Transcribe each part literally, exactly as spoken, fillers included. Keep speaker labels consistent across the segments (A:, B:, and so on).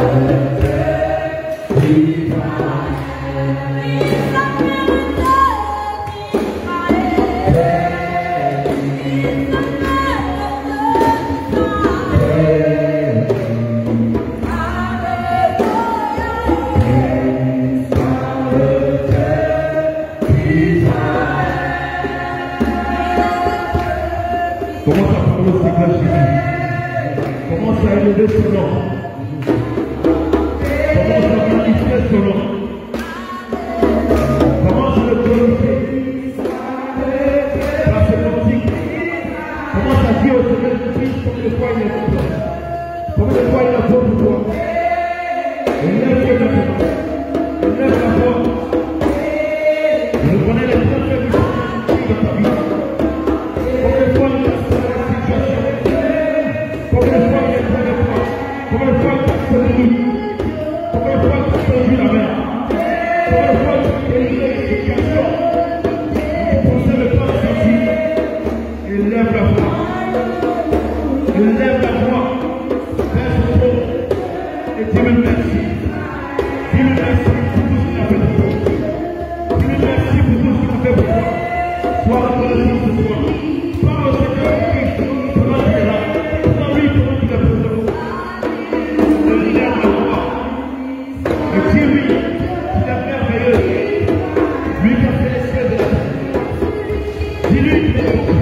A: Commence à élever son nom. Commence à magnifier son nom. Commence à le glorifier. Par ce cantique. Commence à dire au Seigneur Jésus combien de fois il est pour toi. Combien de fois il est pour toi. Élève le maintenant. Élève la voix. Je connais les bienfaits du Seigneur de ta vie. Combien de fois il est sur la situation. Combien de fois il est près de toi. Combien de fois il t'a soutenu. Combien de fois il t'a tendu la main. Combien de fois il t'a délivré les situations. Tu pensais le temps de ta vie. Élève la voix. Élève la voix. Vers son trône. Et dis-lui merci. Dis-lui merci pour tout ce qu'il a fait pour toi. Dis-lui merci pour tout ce qu'il a fait pour toi. Sois reconnaissant ce soir. Parle au Seigneur Christ. Comment il est là. Comment lui, comment il est présent. Élève la voix. Et dis-lui qu'il est merveilleux. Lui qui a fait les cieux de la terre. Dis-lui qu'il est bon.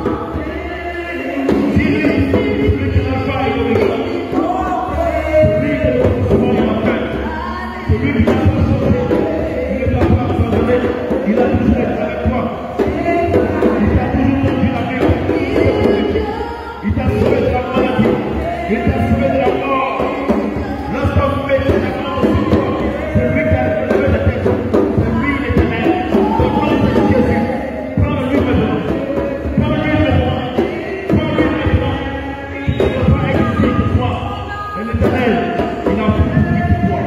A: Dis-lui qu'il est l'alpha et l'oméga. Lui qui est le commencement et la fin. C'est lui qui t'a pas changé. Il ne t'a pas abandonné. Il a toujours été avec toi. Il t'a toujours tendu la main. Il t'a sauvé de la maladie. Il t'a sauvé de la mort. L'instant où tu es maintenant sur toi, c'est lui qui a élevé la tête. C'est lui l'éternel. Donc prends Jésus. Prends-le maintenant. Prends-le maintenant. Prends-le maintenant. Il ne va pas exister pour toi. Et l'éternel, il a tout pris pour toi.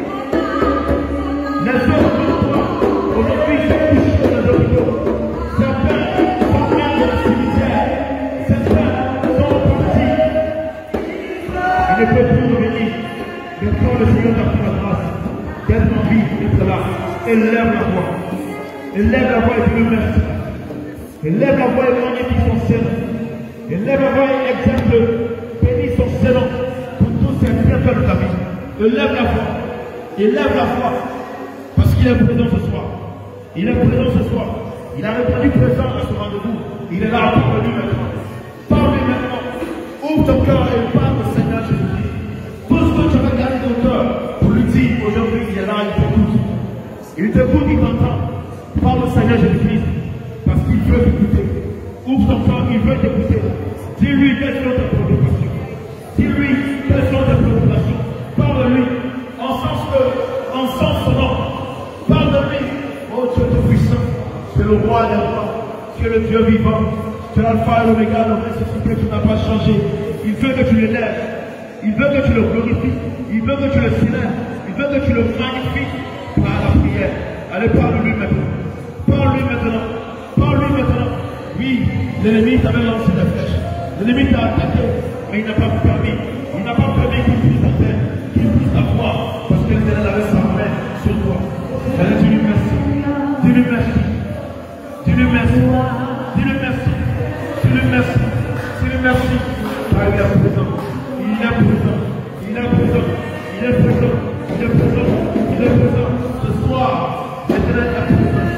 A: Les hommes comme toi, aujourd'hui, sont couchés dans les hôpitaux. Certains sont bien dans le cimetière. Certains sont partis. Il ne peut plus revenir. Mais quand le Seigneur t'a fait la grâce, d'être en vie, d'être là, élève la voix. Élève la voix et dis-le merci. Élève la voix et magnifie son Seigneur. Élève la voix et exalte, bénis son Seigneur pour tous ces bienfaits de ta vie. Élève la voix. Élève la voix. Parce qu'il est présent ce soir. Il est présent ce soir. Il a répondu présent à ce rendez-vous. Il est là, parle-lui maintenant. Parle-lui maintenant. Ouvre ton cœur et parle au Seigneur Jésus-Christ. Tout ce que tu vas garder dans ton cœur pour lui dire aujourd'hui, il est là, il t'écoute. Il t'écoute, il t'entend. Parle au Seigneur Jésus-Christ. Parce qu'il veut t'écouter. Ouvre ton cœur, il veut t'écouter. Dis-lui quelles sont tes préoccupations. Dis-lui quelles sont tes préoccupations. Parle-lui. En sens que, en sens son nom. Parle de lui. Oh Dieu tout-puissant. Tu es le roi des rois. Tu es le Dieu vivant. Tu es l'alpha et l'oméga, le ressuscité, tu n'as pas changé. Il veut que tu l'élèves. Il veut que tu le glorifies. Il veut que tu le célèbres. Il veut que tu le magnifies par la prière. Allez, parle-lui maintenant. Parle-lui maintenant. Parle-lui maintenant. Oui, l'ennemi t'avait lancé des flèches. L'ennemi t'a attaqué, mais il n'a pas permis. Il n'a pas permis qu'il puisse ta terre, qu'il puisse ta foi, parce que l'Éternel avait sa main sur toi. Allez, dis-lui merci. Dis-lui merci. Dis-lui merci. Dis-lui merci. Dis-lui merci. Dis-lui merci. Ah, il est présent. Il est présent. Il est présent. Il est présent. Il est présent. Il est présent. Ce soir, l'Éternel est présent.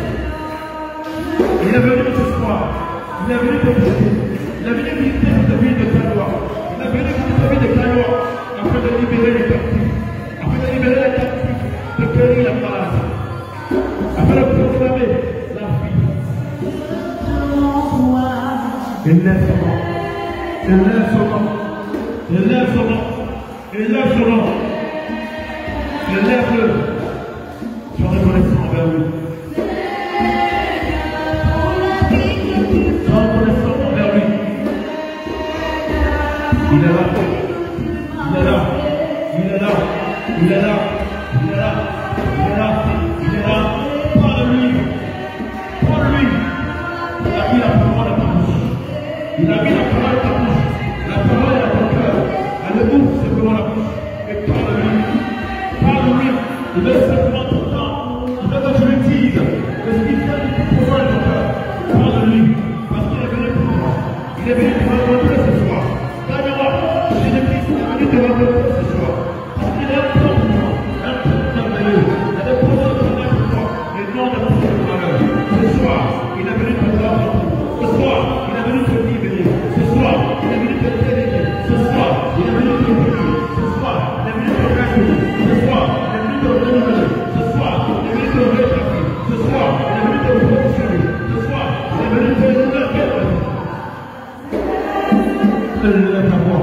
A: Il est venu ce soir. Il est venu te visiter. Il est venu visiter cette ville de Canois. Il est venu visiter cette ville de Canois afin de libérer les captifs. Afin de libérer les captifs, de guérir la maladie. Afin de proclamer la vie. Élève son nom. Élève son nom. Élève son nom. Élève son nom. Élève-le. Je suis reconnaissant envers lui. Il est là, il est là, il est là, il est là, il est là, il est là, il est là. Parle-lui, parle-lui. Il a mis la parole à ta bouche. Il a mis la parole à ta bouche. La parole est à ton cœur. Elle ouvre simplement la bouche et parle-lui. Il veut simplement tout le temps. Il veut que tu le dises. Que ce qu'il fait pour pouvoir ton cœur. Parle de lui. Parce qu'il est venu pour moi. Il est venu te rencontrer ce soir. Gagne-moi. Jésus-Christ est venu te rencontrer ce soir. Parce qu'il est un plan pour moi. Un plan merveilleux. Il a des projets qui sont pour moi. Mais non de tout ce malheur. Ce soir, il est venu te rencontrer. Ce soir, il est venu te libérer. Ce soir, il est venu te délivrer. Ce soir, il est venu te guérir. Ce soir, il est venu te raccourcir. Ce soir, il est venu te renouveler. Ce soir, il est venu te rétablir. Ce soir, il est venu te positionner. Ce soir, il est venu te lever. Lève ta voix.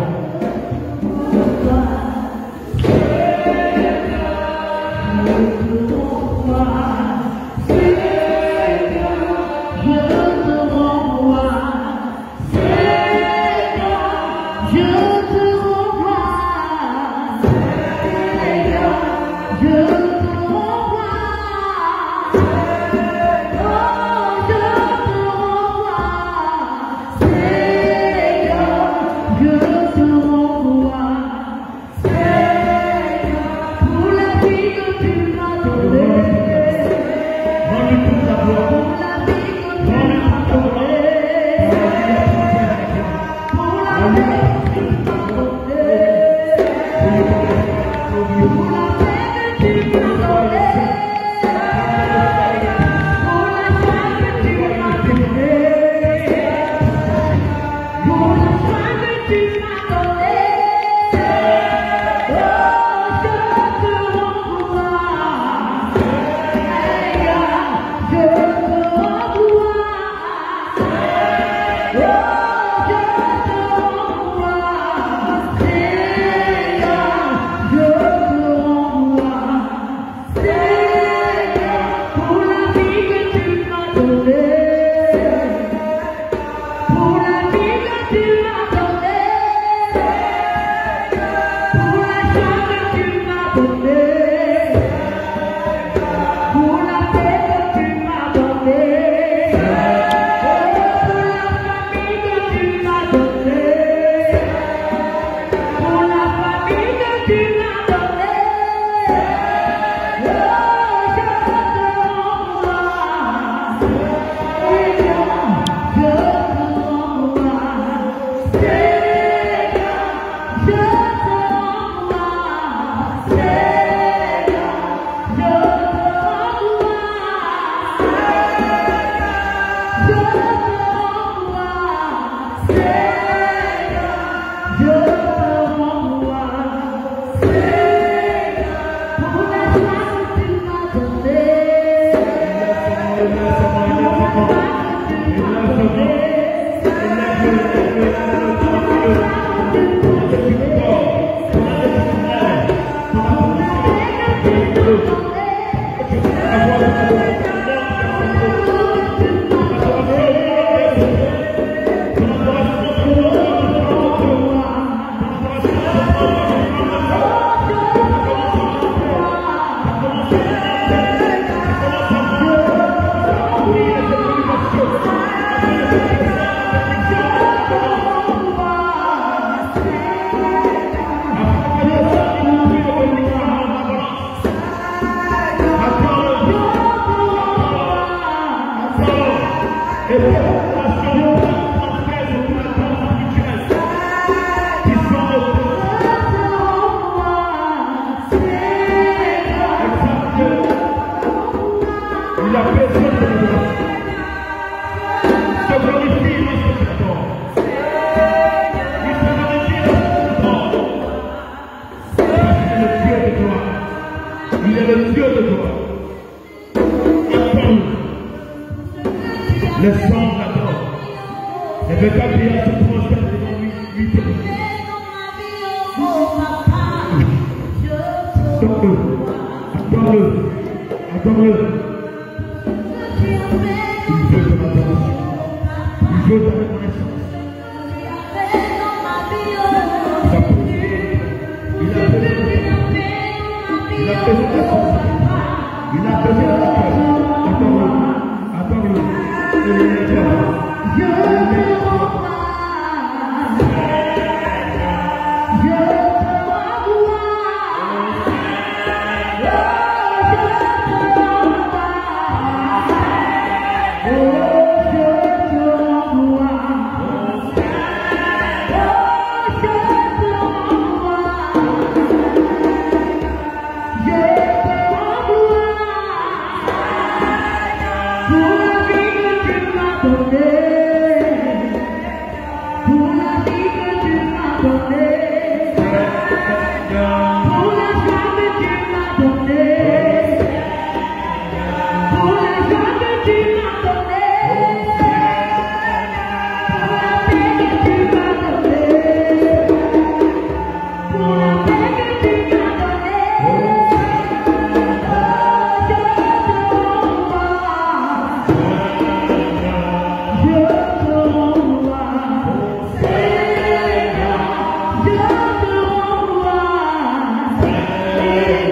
B: Yeah.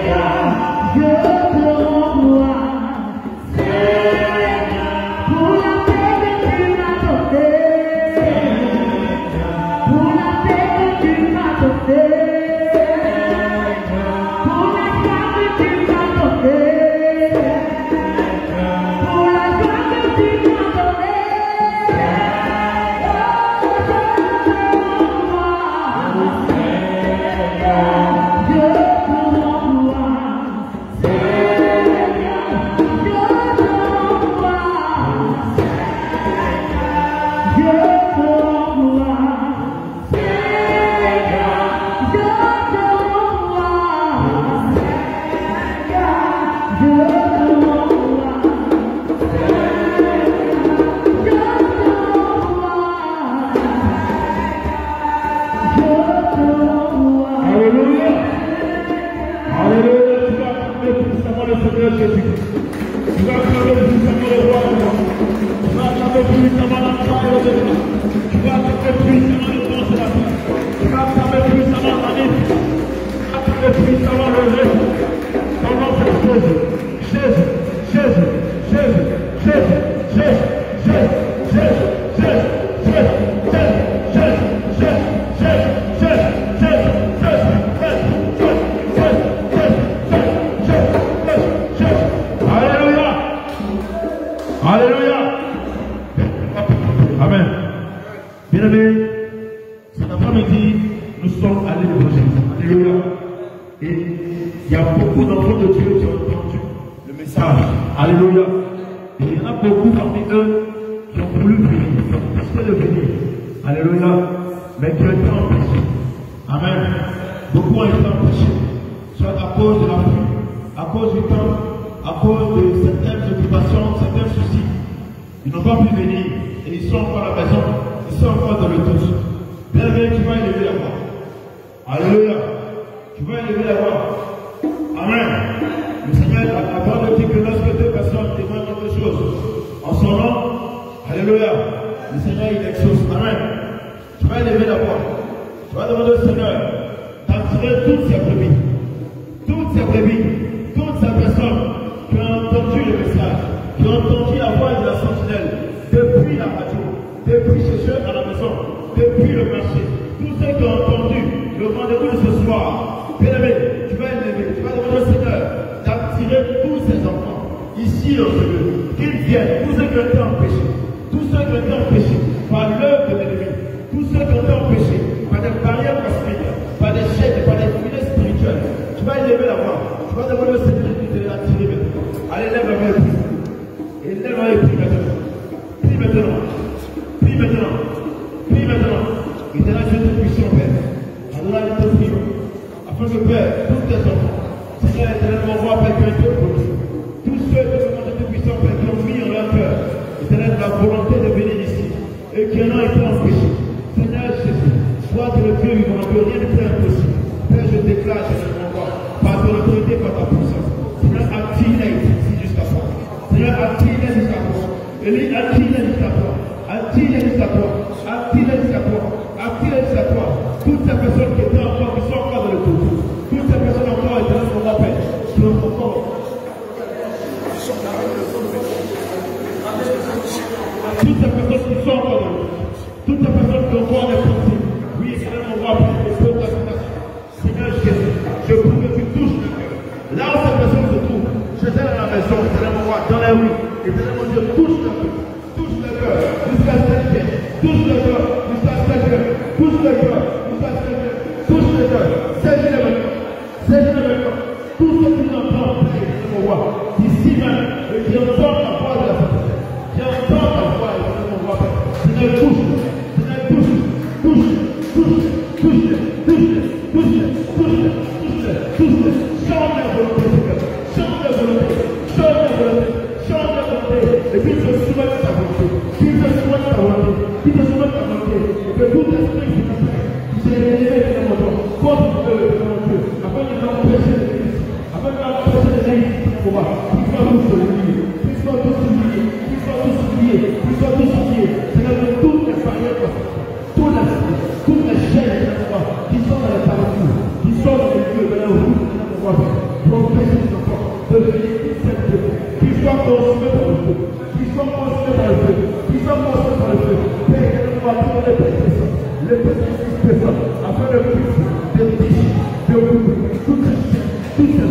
B: Qui sont dans les parcours, qui sont dans les lieux, dans la route,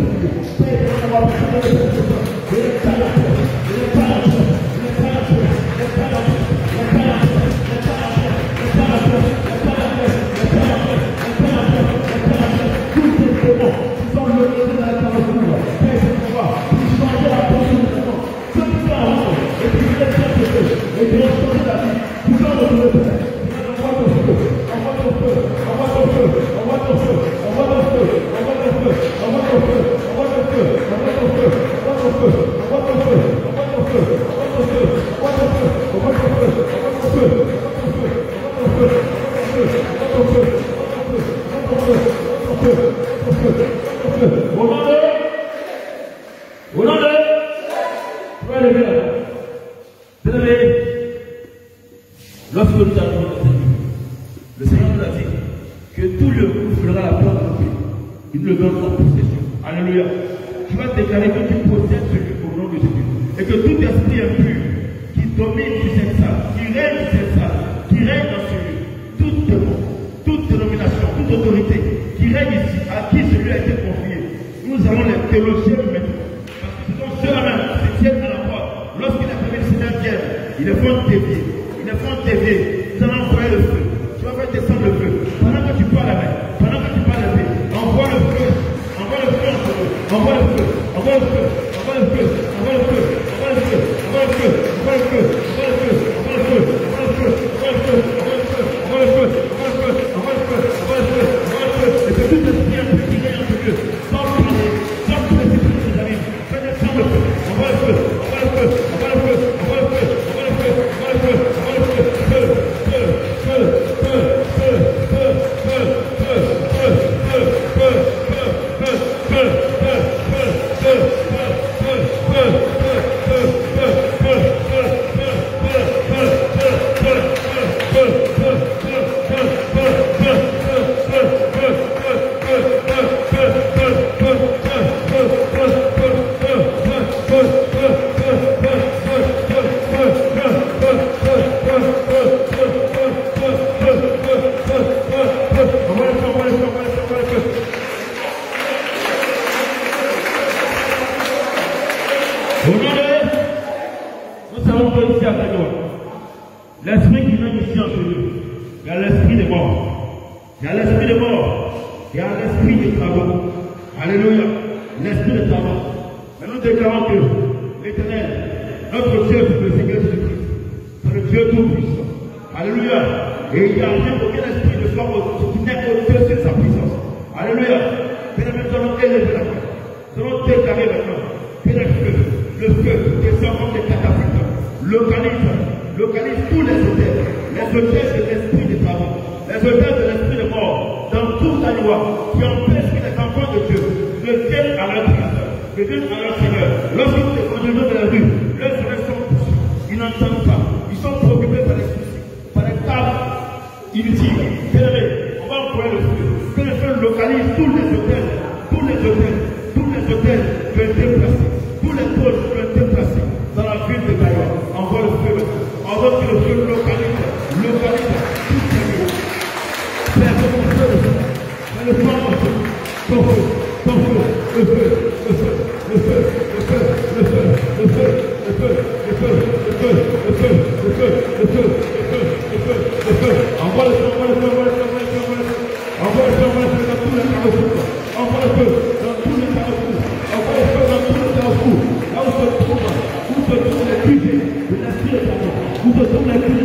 A: Lorsque nous allons le Seigneur nous a dit que tout le monde fera la porte de Dieu. Il nous le donne en possession. Alléluia. Tu vas déclarer que tu possèdes celui au nom de Jésus. Et que tout esprit impur qui domine sur cette salle, qui règne sur cette salle, qui règne dans ce lieu, toute démon, toute dénomination, toute autorité qui règne ici, à qui celui a été confié, nous allons les théologiens maintenant. Parce que ce sont ceux-là qui se tiennent à la porte. Lorsqu'il a permis le Seigneur vienne, ils les font dévier. Ils les font dévier. Nous allons envoyer le feu. Tu vas faire descendre le feu. Pendant que tu parles la main, pendant que tu parles la paix, envoie le feu. Envoie le feu entre eux. Envoie le feu. Envoie le feu. Envoie le feu. Envoie le feu. Envoie le feu. Envoie le feu. Envoie le feu. Envoie le feu. Envoie le feu. Envoie le feu. Envoie le feu. Envoie le feu. Envoie le feu. Envoie le feu. Envoie le feu. Envoie le feu. Et que tout esprit un peu qui gagne entre eux. Sans parler. Sans tous les esprits qui arrivent. Fais descendre le feu. Envoie le feu. Envoie le feu. Envoie le feu. Envoie le feu. Envoie le feu. Envoie le feu. Envoie le feu. Feu. Feu. Feu. Feu. Feu. Feu. Feu. Feu. Feu. Feu. Feu. L'esprit qui vient ici entre nous, il y a l'esprit de mort. Il y a l'esprit de mort. Il y a l'esprit de travaux. Alléluia. L'esprit de travaux. Mais nous déclarons que l'Éternel, notre Dieu, c'est le Seigneur Jésus-Christ. C'est le Dieu tout-puissant. Alléluia. Et il n'y a rien aucun esprit de forme qui n'est au-dessus de sa puissance. Alléluia. Bien nous allons élever la main. Nous allons déclarer maintenant que le feu, le feu descend comme des catapultes. Localise, localise tous les hôtels, les hôtels de l'esprit de travaux, les hôtels de l'esprit de mort, dans toute la loi qui empêche que les enfants de Dieu ne viennent à leur Christ, ne viennent à leur Seigneur. Lorsqu'ils se conduisent de la rue, leurs oreilles sont poussées, ils n'entendent pas, ils sont préoccupés par les soucis, par les tables inutiles. Bien-aimés, on va envoyer le feu, que le feu localise tous les hôtels, tous les hôtels, tous les hôtels peuvent être déplacés, tous les pôles peuvent être déplacés dans la ville de Gaïa. Envoie le feu, envoie que le feu localise, localise tout ce lieu. Fais le feu, fais le feu, fais le feu, ton feu, ton feu, le feu, le feu, le feu, le feu, le feu, le feu, le feu, le feu, le feu, le feu, le feu, le feu, le feu, le feu, envoie le feu, envoie le feu, envoie le feu, envoie le feu, envoie le feu, dans tous les carrefours, envoie le feu dans tous les carrefours, envoie le feu dans tous les carrefours, là où se trouve, où se trouvent les cuvées de l'esprit de travaux, où se trouvent les cuvées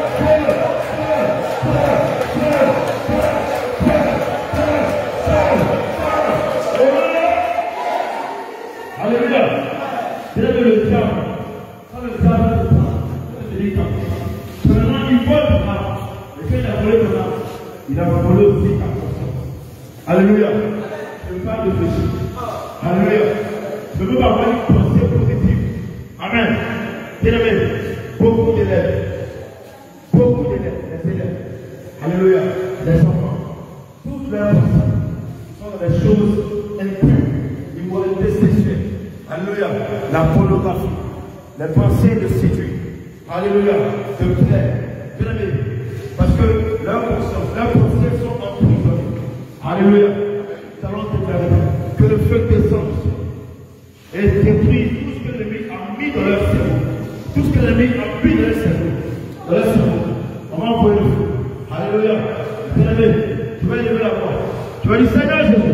A: vole ton âme. Et quand il a volé ton âme, il a volé aussi ta conscience. Alléluia. Je ne veux pas réfléchir. Alléluia. Je veux avoir une pensée positive. Amen. Bien-aimé, beaucoup d'élèves, beaucoup d'élèves, les élèves, alléluia, les enfants, toutes leurs pensées sont dans des choses impures, l'immoralité sexuelle, alléluia, la pornographie, les pensées de séduire, alléluia, de plaire, bien-aimé, parce que leurs consciences, leurs pensées sont emprisonnées, alléluia. Nous allons déclarer que le feu descend et détruit tout ce que l'ennemi a mis dans leur cerveau. Tout ce que l'ennemi a mis dans leur cerveau. Dans leur cerveau. On va envoyer le feu. Alléluia. Bien-aimé, tu vas élever la voix. Tu vas dire Seigneur Jésus.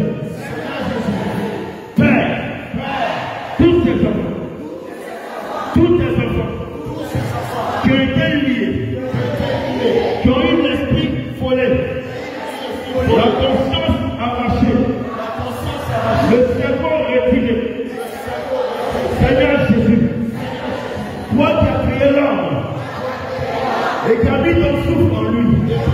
A: Père. Tous tes enfants. Tous tes enfants. Qui ont été liés. Qui ont eu l'esprit follet. La conscience arrachée. Le cerveau retiré. Seigneur Jésus, toi qui as créé l'homme et qui as mis ton souffle en lui,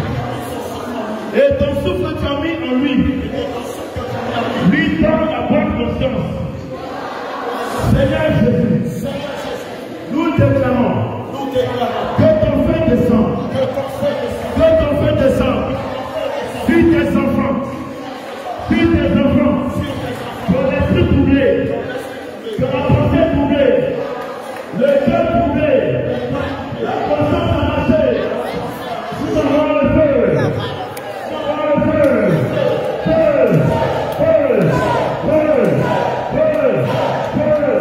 A: et ton souffle tu as mis en lui, lui donne la bonne conscience. Seigneur Jésus, nous déclarons que ton feu descend, que ton feu descend sur tes enfants, sur tes enfants, pour l'esprit troublé. Que la pensée troublée, le cœur troublé, la conscience arrachée, nous avons le feu, nous avons le feu, feu, feu, feu, feu, feu,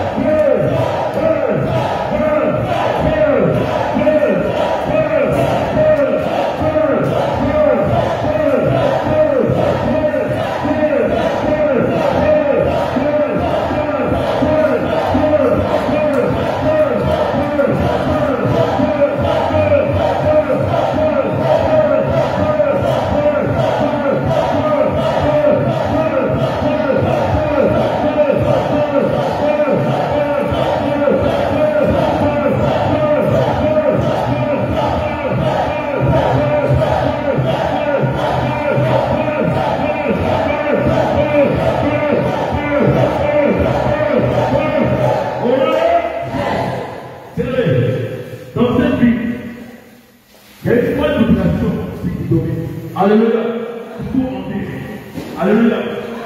A: Alléluia. Alléluia.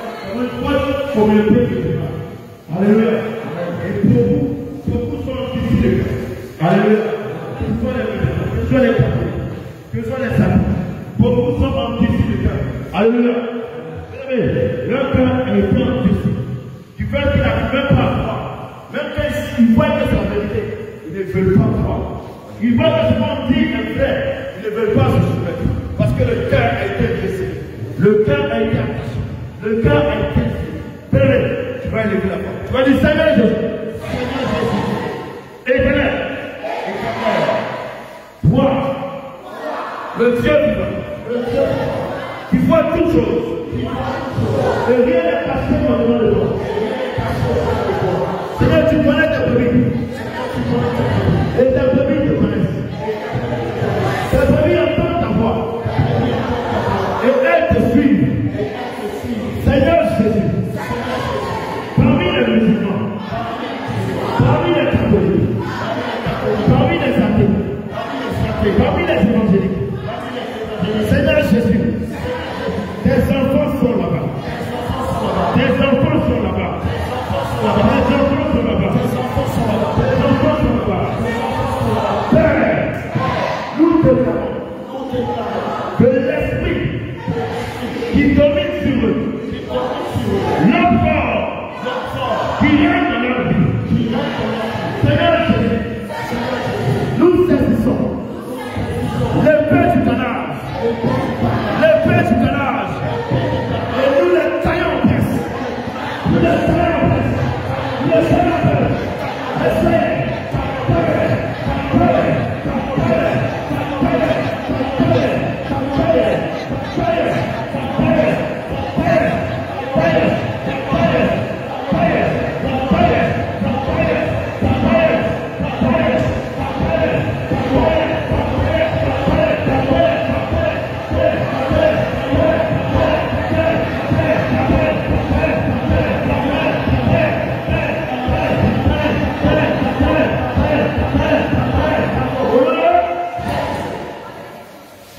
A: Alléluia. Et pour vous, beaucoup sont ici de cœur. Alléluia. Que soient les catholiques, que soient les saints, beaucoup sont en ici de cœur. Alléluia. Leur cœur est plein de Jésus. Du fait qu'il n'arrive même pas à croire. Même quand ils voient que c'est la vérité, ils ne veulent pas croire. Ils voient que ce qu'on dit est vrai, ils ne veulent pas se soumettre. Parce que le cœur a été blessé. Le cœur a été attaché. Le cœur a été blessé. Tu vas élever la voix. Tu vas dire Seigneur Jésus. Seigneur Jésus. Éternel. Éternel. Toi. Le Dieu vivant. Le Dieu qui voit toutes choses. Et rien n'est caché dans le devant de toi. Seigneur, tu connais tes brebis. Et tes brebis te connaissent. Tes brebis entendent ta voix. Et elles te suivent. Seigneur Jésus, parmi les musulmans, parmi les catholiques, parmi les athées, parmi les évangéliques, Seigneur Jésus, tes enfants sont là-bas. Tes enfants sont là-bas. Tes enfants sont là-bas. Tes enfants sont là-bas. Père, nous déclarons que l'esprit qui domine sur eux, l'enfant qui règne dans leur vie, Seigneur Jésus, nous saisissons l'épée du canard, l'épée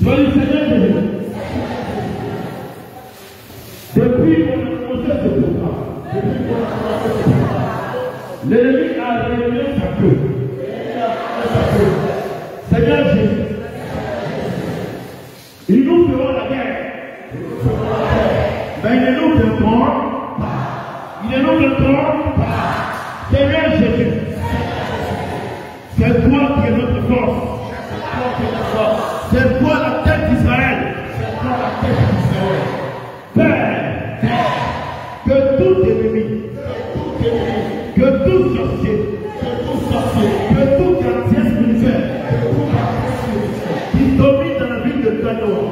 A: Soyez Seigneur Jésus. Depuis qu'on a commencé ce programme, l'ennemi a réuni sa queue. Seigneur Jésus, ils nous feront la guerre. Mais ils ne nous feront pas. Ils ne nous feront pas. Seigneur Jésus, c'est toi qui es notre force. C'est toi la tête d'Israël. Père, que tout ennemi, que tout sorcier, que tout quartier spirituel qui domine dans la ville de Ganoa,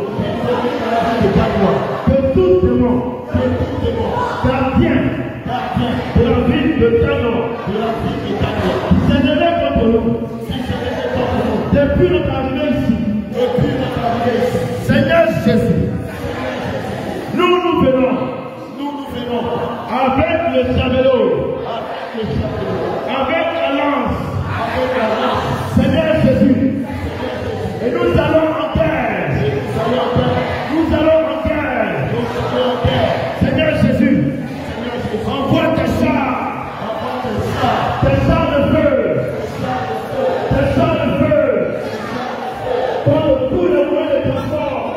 A: que tout démon, gardien de la ville de Ganoa, qui s'élève contre nous, depuis notre arrivée ici, Seigneur Jésus, nous nous venons, nous nous venons avec le javelot, avec la lance, Seigneur Jésus, et nous allons en guerre, nous allons en guerre, Seigneur Jésus, envoie tes chars, tes chars de feu, tes chars de feu, pour tous les moyens de transport,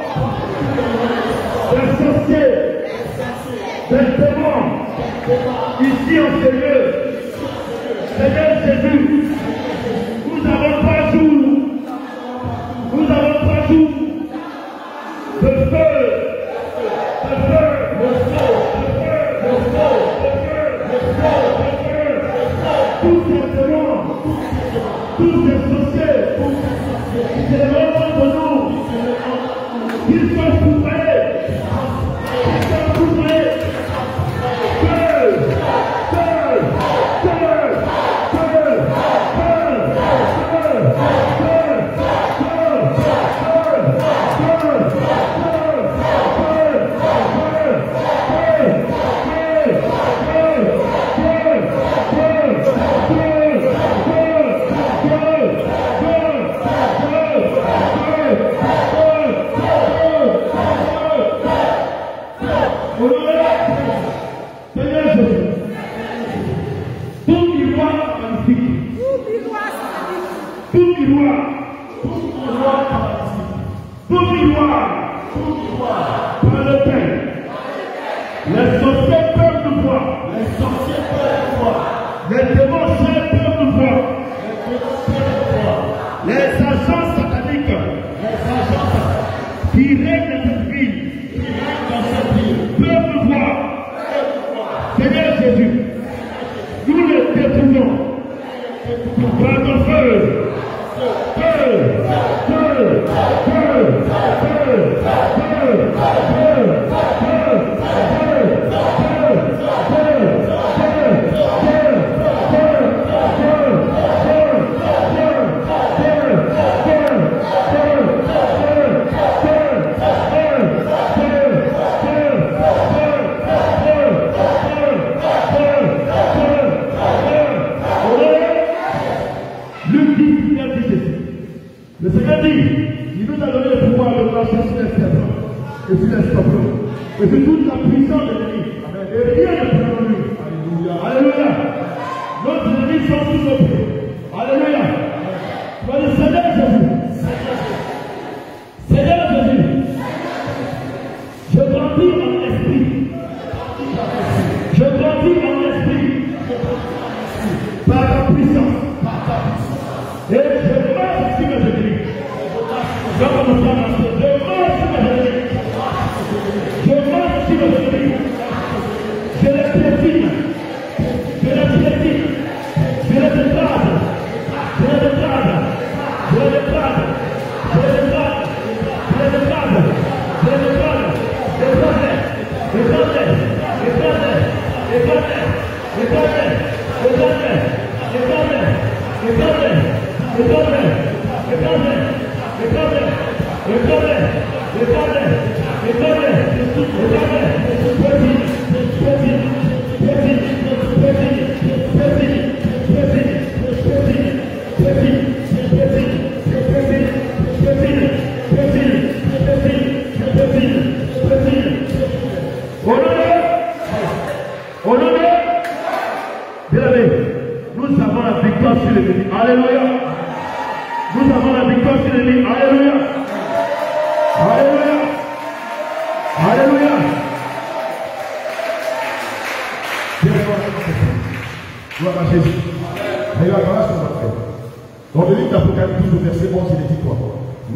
A: des sorciers, des démons, ici en ce lieu, Seigneur Jésus, nous avons trois jours, nous avons trois jours de feu, de feu, de feu, de feu, de feu, de feu, de feu, tous ces démons, tous ces sorciers, qui se lèvent contre nous, qu'ils soient foudroyés, qu'ils soient foudroyés, feu, feu, feu, feu, feu, les sorciers peuvent nous voir. Les sorciers peuvent nous voir. Les démons peuvent nous voir. Les agents sataniques. Les agents sataniques qui règnent dans cette ville. Qui règnent dans cette ville. Peuvent nous voir. Seigneur Jésus, nous les détruisons. Par ton feu. Feu. Feu. Feu. Feu. Feu. Feu. Le Seigneur dit, il nous a donné le pouvoir de marcher sur les serpents et sur les scorpions et sur toute la puissance de l'ennemi. Et rien ne peut nous. Alléluia. Alléluia. Nos ennemis sont tous nos pieds. Alléluia. Sois le Seigneur Jésus. Seigneur Jésus. Je grandis en esprit. Je grandis en esprit. Par ta puissance. Et je marche sur mes ennemis. Je commence à marcher. Je marche sur mes ennemis. Je marche sur mes ennemis. Je les piétine. Je les piétine. Je les dégrade. Je les dégrade. Je les dégrade. Je les dégrade. Je les dégrade. Je les dégrade. Dégrade. Dégrade. Dégrade. Dégrade. Dégrade. Dégrade. Dégrade. Dégrade. Merci.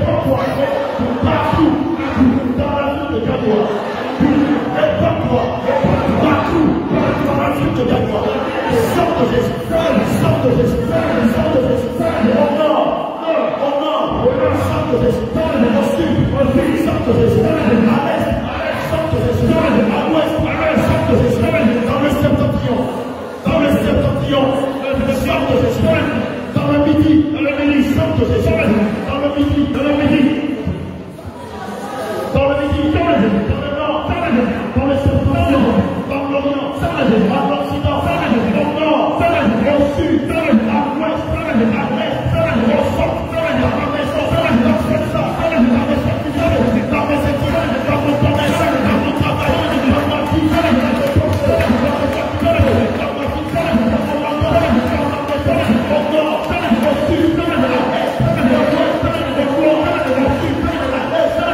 B: Répands-toi, partout, dans la ville de Gagnois. Répands-toi, partout, dans la ville de Gagnois. Sors de Jésus, sors de Jésus, sors de Jésus. Au nord, au nord, sors de Jésus. Au sud, sors de Jésus. À l'est, sors de Jésus. À l'ouest, sors de Jésus. Dans le septentrion, dans le septentrion, sors de Jésus. Dans le midi, dans le midi, sors de Jésus. Dans le midi, dans le midi. Dans le midi, dans le nord, dans le septentrion, dans l'orient, à l'occident, au nord, au sud, à l'ouest, à l'est, au centre, à la maison, dans le secteur, dans mes activités, dans mes études, dans mon commerce, dans mon travail, dans ma vie, dans ma vie, dans ma vie, dans ma maison, au nord, au sud, à l'est, à l'ouest, au nord, au sud, à l'est, à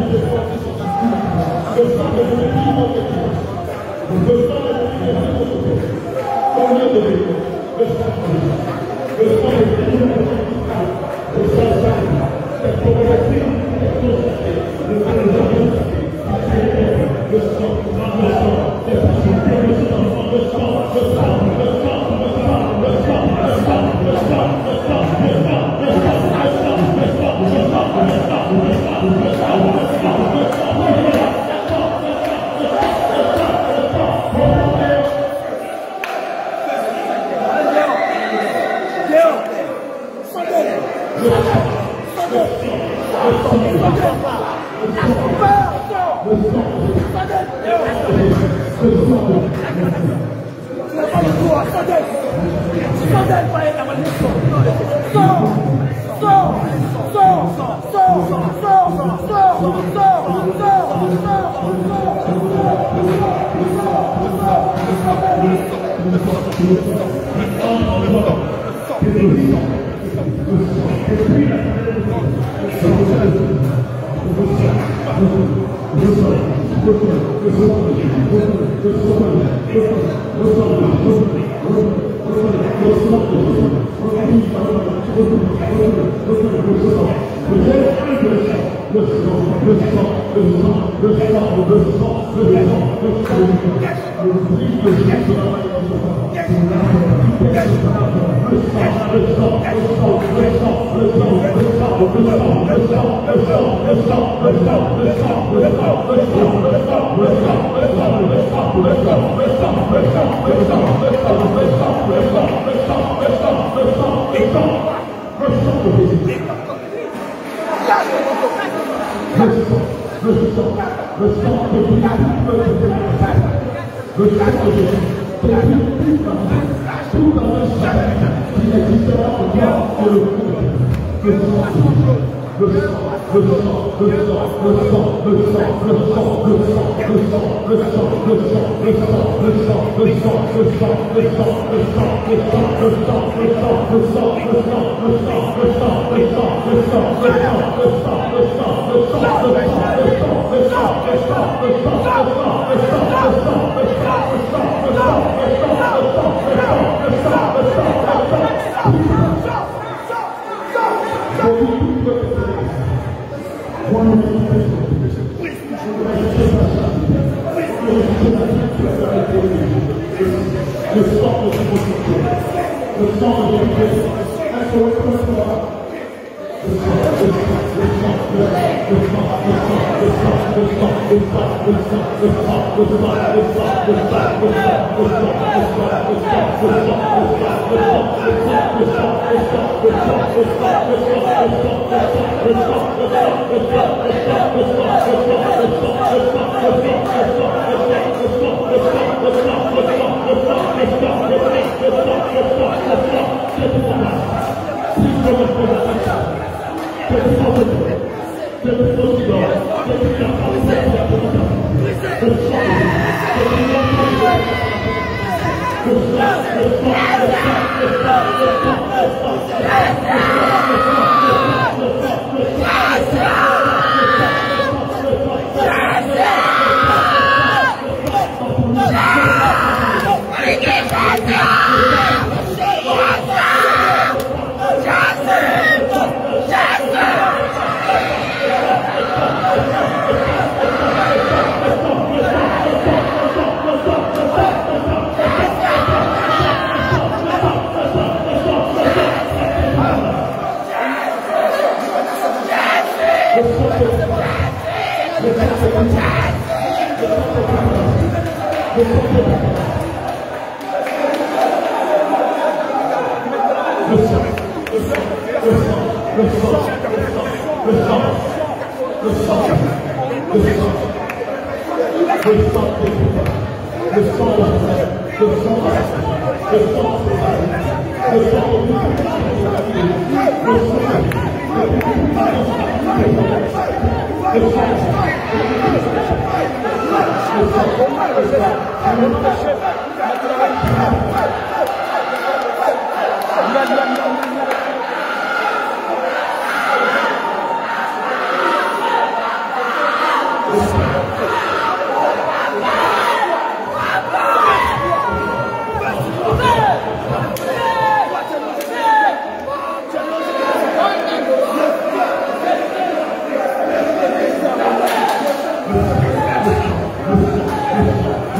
C: Let's go.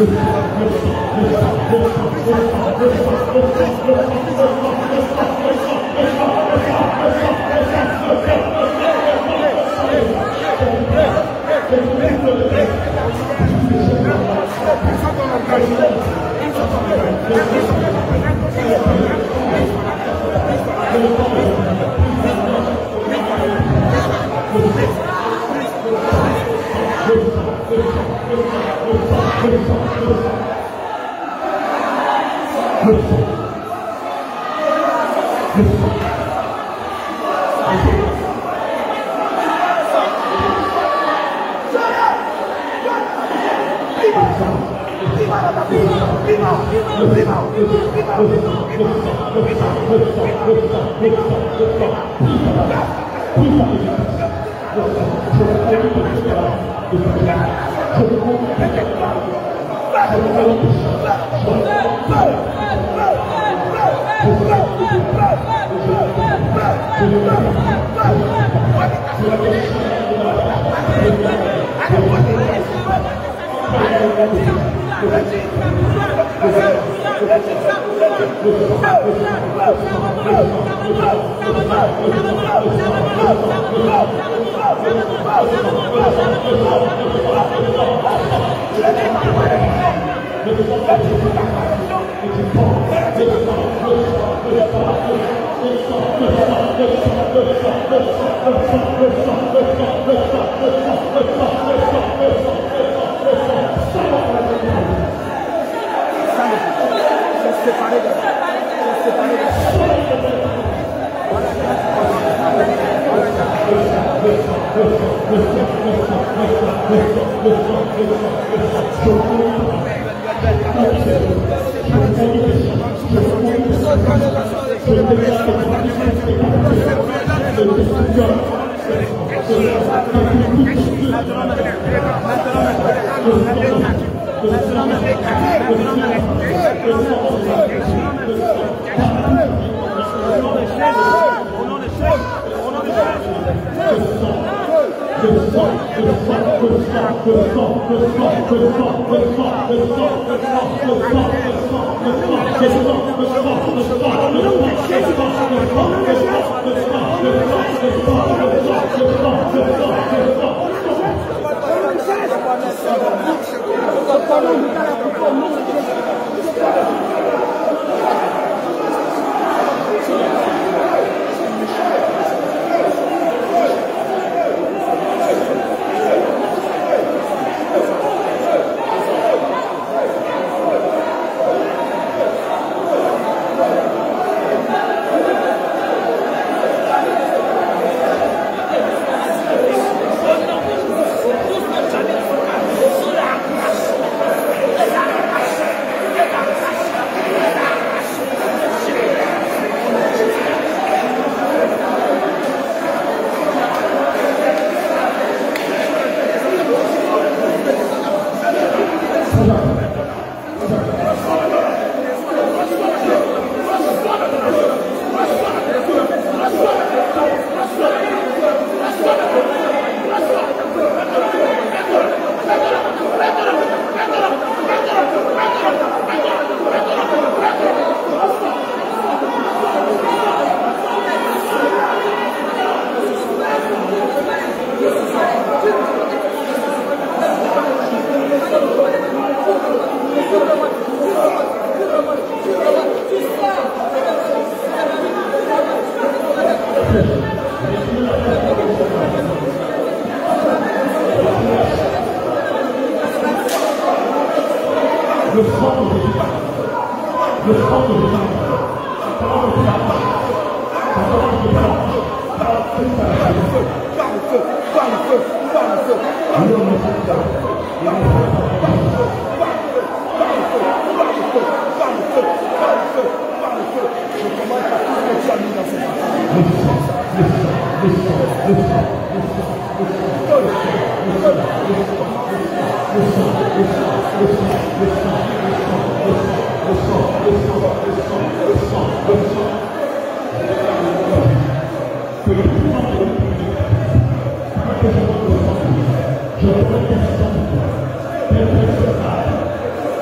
A: Je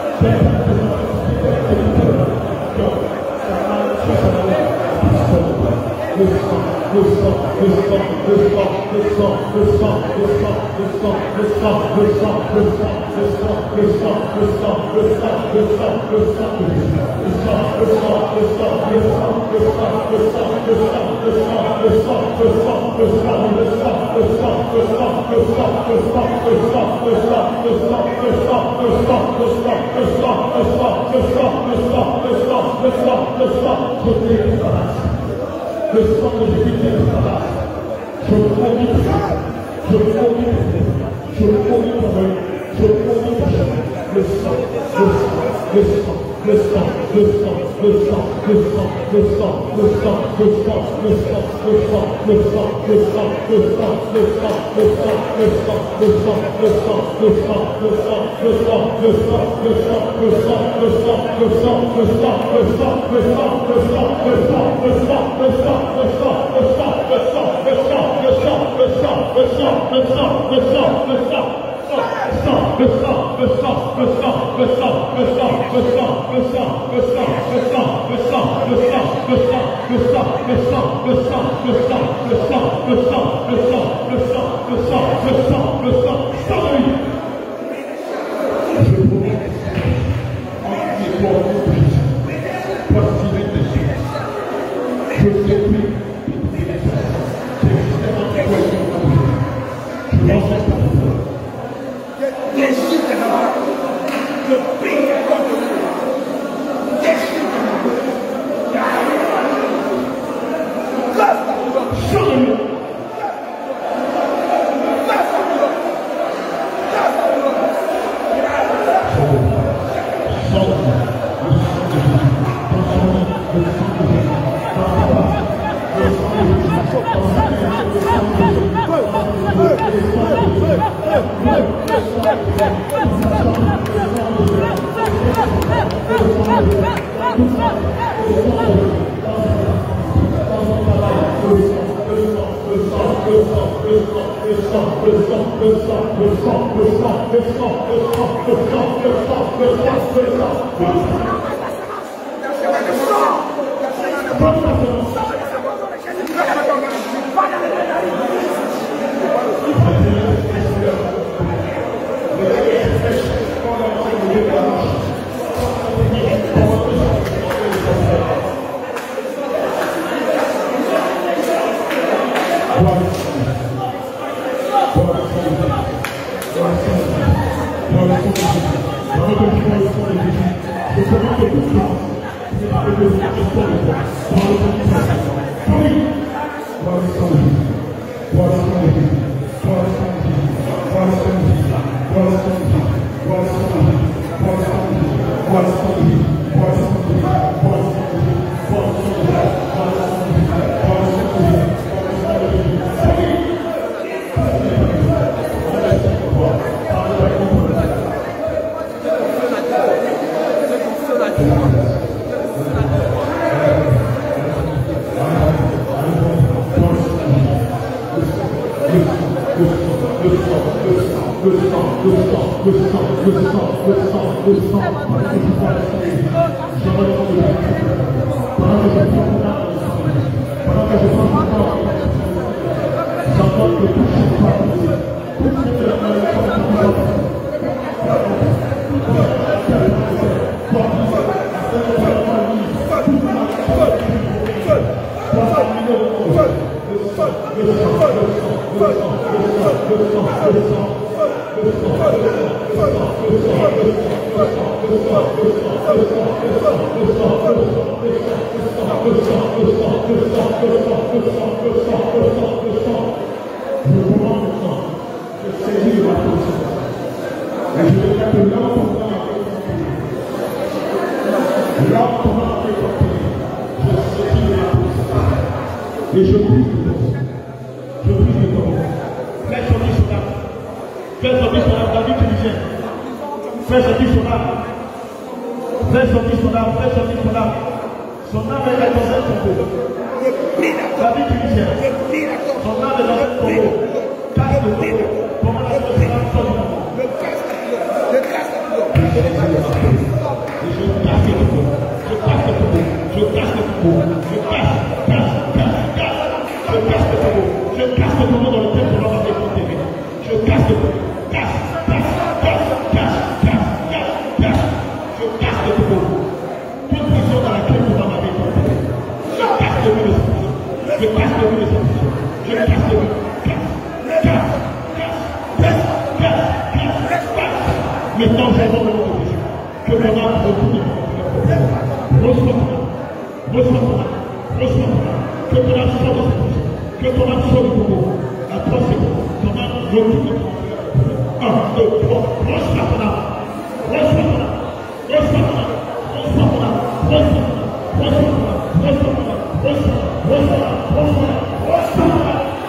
A: Je casse le
B: Maintenant, j'avance le nom de Jésus. Que mon âme retourne. Reçois-moi. Reçois-moi. Reçois-moi. Que ton âme soit dans cette bouche. Que ton âme soit au bout. À trois secondes. Ton âme retourne. Un, deux, trois. Reçois ton âme. Reçois ton âme. Reçois ton âme. Reçois ton âme. Reçois ton âme. Reçois ton âme. Reçois ton âme. Reçois. Reçois. Reçois. Reçois.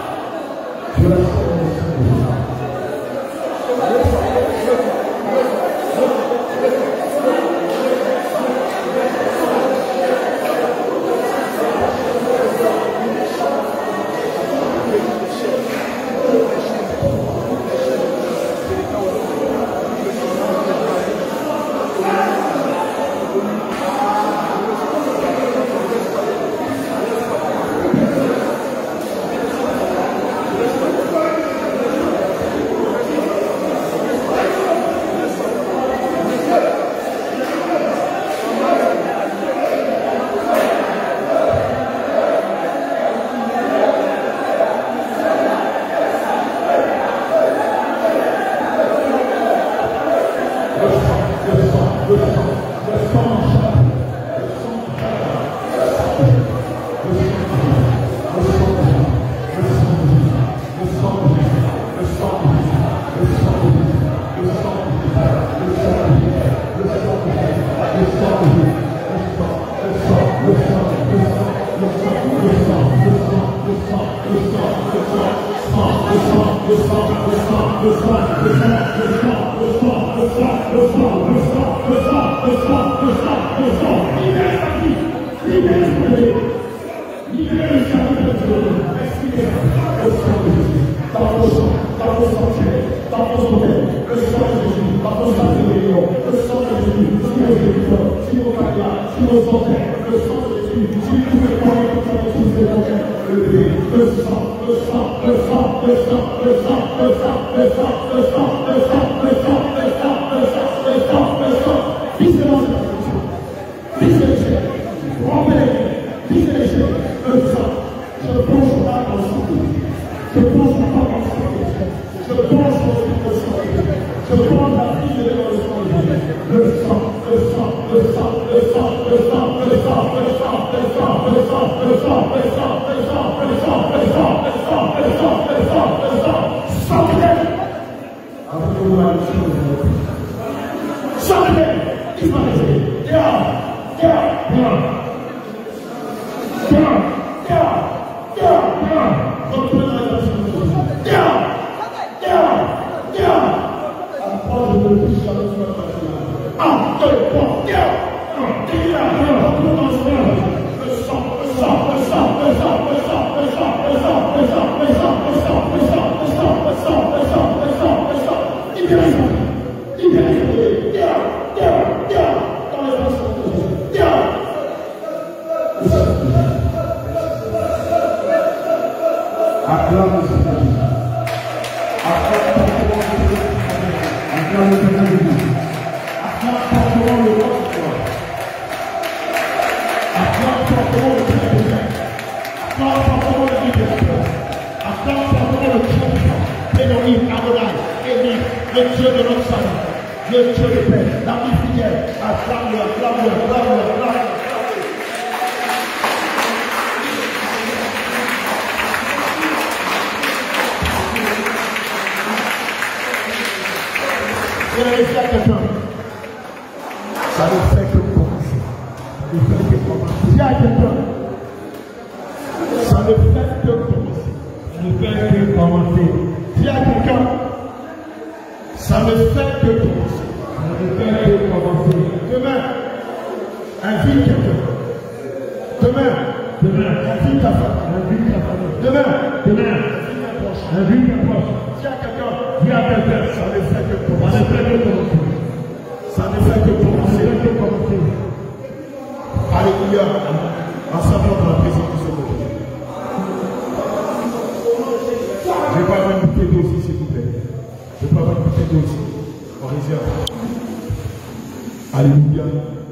B: Alléluia.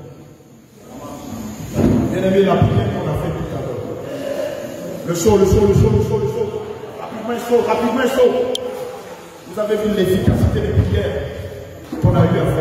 B: Bien-aimé, la prière qu'on a fait tout à l'heure. Le saut, le saut, le saut, le saut, le saut. Rapidement, il saut, rapidement, il saut. Vous avez vu l'efficacité des prières qu'on a eu à faire.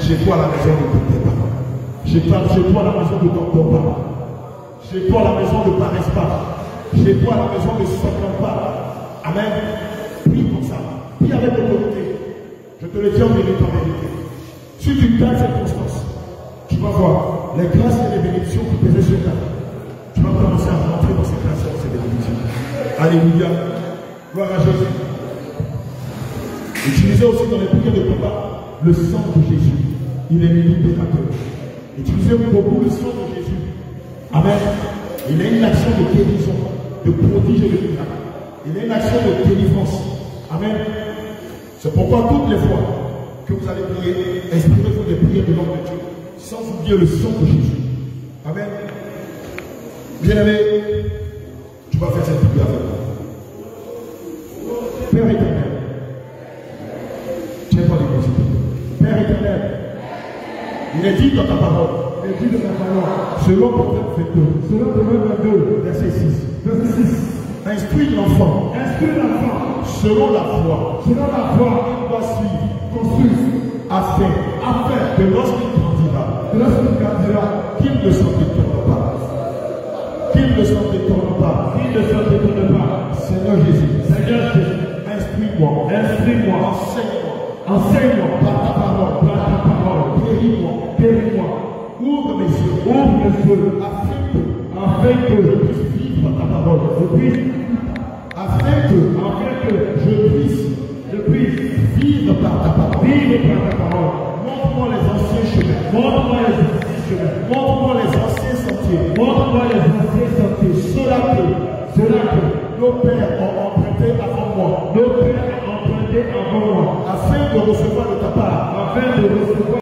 B: Chez toi, à la maison de tes parents. Chez toi, chez toi, à la maison de ton papa. Chez toi, à la maison ne paraisse pas. Chez toi, à la maison ne s'entend pas. Amen. Prie comme ça. Prie avec autorité. Je te le dis en vérité, en vérité. Si tu gardes cette constance, tu vas voir les grâces et les bénédictions qui pesaient sur ta vie. Tu vas commencer à rentrer dans ces grâces et ces bénédictions. Alléluia. Gloire à Jésus. Utilisez aussi dans les prières de combat le sang de Jésus. Il est libérateur. Utilisez beaucoup le sang de Jésus. Amen. Il a une action de guérison, de prodige et de miracle. Il a une action de délivrance. Amen. C'est pourquoi toutes les fois que vous allez prier, inspirez-vous des prières de l'homme de Dieu, sans oublier le sang de Jésus. Amen. Bien-aimé, tu vas faire cette prière avec moi. Père éternel, tiens-toi les considérer. Père éternel, il est dit dans ta parole, il est dit dans ta parole, selon Proverbe vingt-deux, selon Proverbe vingt-deux, verset six, verset six, instruis l'enfant, instruis l'enfant, selon la foi, selon la foi, il doit suivre, construire, afin, afin que lorsqu'il grandira, que lorsqu'il grandira, qu'il ne s'en détourne pas, qu'il ne s'en détourne pas, qu'il ne s'en détourne pas, Seigneur Jésus, Seigneur Jésus, instruis-moi, instruis-moi, enseigne-moi, enseigne-moi par ta parole, par ta parole, guéris-moi, guéris-moi, ouvre mes yeux, ouvre mes yeux, afin que, afin que je puisse vivre ta parole, je puisse, afin que, afin que je puisse, je puisse vivre par ta parole, vivre par ta parole. Montre-moi les anciens chemins, montre-moi les anciens chemins, montre-moi les anciens sentiers, montre-moi les anciens sentiers, cela que, cela que nos pères ont emprunté avant moi, nos pères ont emprunté avant moi, afin de recevoir de ta part, afin de recevoir